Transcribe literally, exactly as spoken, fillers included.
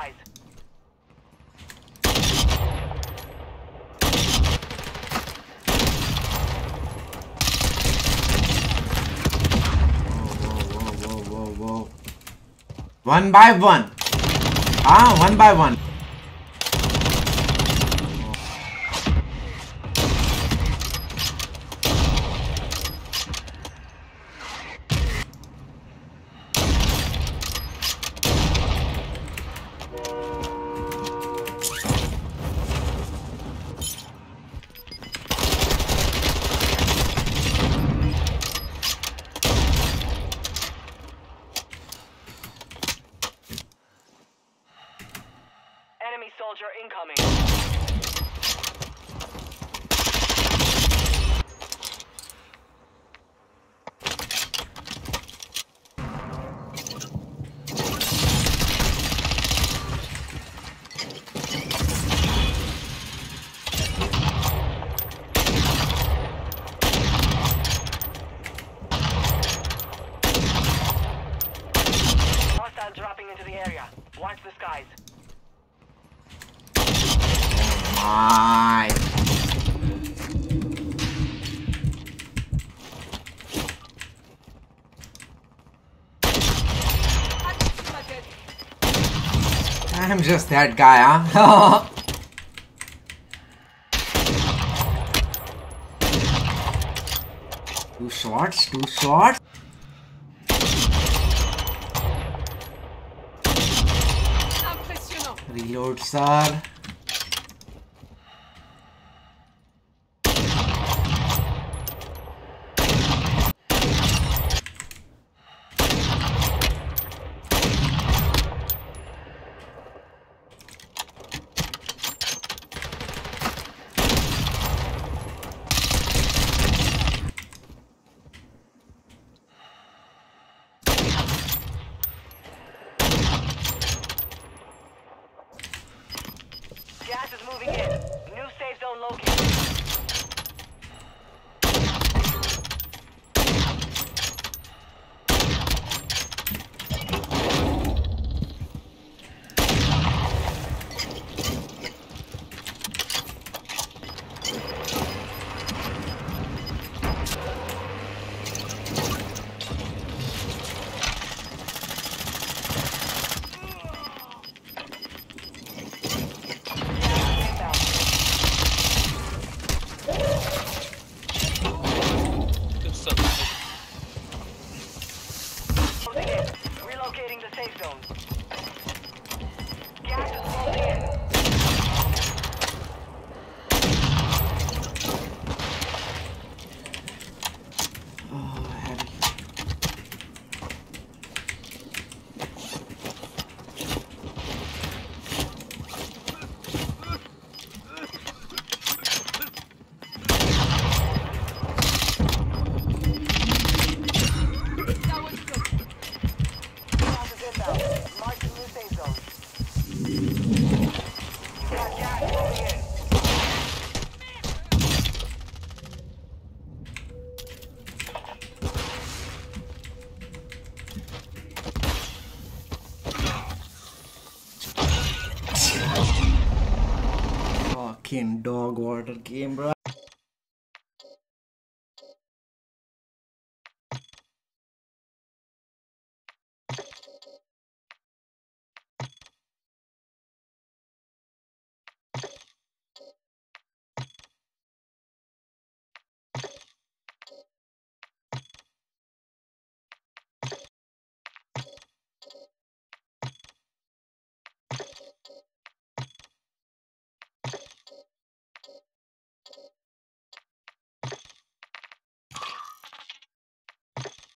skies. Whoa, whoa, whoa, whoa, whoa. One by one. Ah, one by one. Enemy soldier incoming. Hostile dropping into the area. Watch the skies. My. I'm just that guy, huh? Two shots, two shots. Reload, sir. Gas is moving in. New safe zone located. Relocating the safe zone. Gas is rolling in. Oh, heavy. Mark the new safe zone. Gas, gas, rolling in. Fucking dog water game, bro.